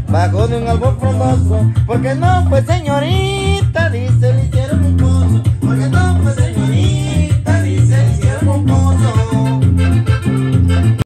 bajo de un árbol frondoso, porque no, pues señorita, dice